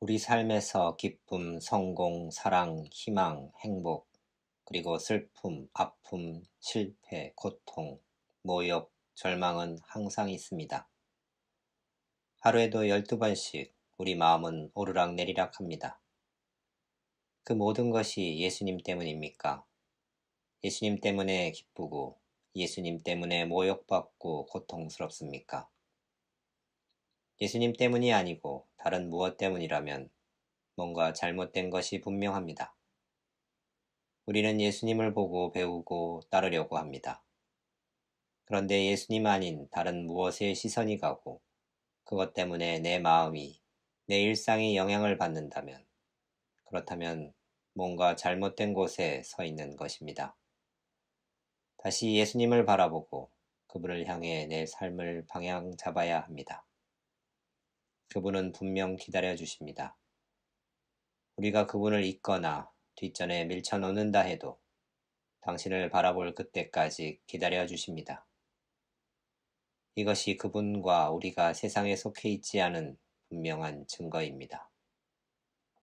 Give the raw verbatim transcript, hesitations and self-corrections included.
우리 삶에서 기쁨, 성공, 사랑, 희망, 행복, 그리고 슬픔, 아픔, 실패, 고통, 모욕, 절망은 항상 있습니다. 하루에도 열두 번씩 우리 마음은 오르락내리락 합니다. 그 모든 것이 예수님 때문입니까? 예수님 때문에 기쁘고 예수님 때문에 모욕받고 고통스럽습니까? 예수님 때문이 아니고 다른 무엇 때문이라면 뭔가 잘못된 것이 분명합니다. 우리는 예수님을 보고 배우고 따르려고 합니다. 그런데 예수님 아닌 다른 무엇에 시선이 가고 그것 때문에 내 마음이, 내 일상이 영향을 받는다면, 그렇다면 뭔가 잘못된 곳에 서 있는 것입니다. 다시 예수님을 바라보고 그분을 향해 내 삶을 방향 잡아야 합니다. 그분은 분명 기다려 주십니다. 우리가 그분을 잊거나 뒷전에 밀쳐놓는다 해도 당신을 바라볼 그때까지 기다려 주십니다. 이것이 그분과 우리가 세상에 속해 있지 않은 분명한 증거입니다.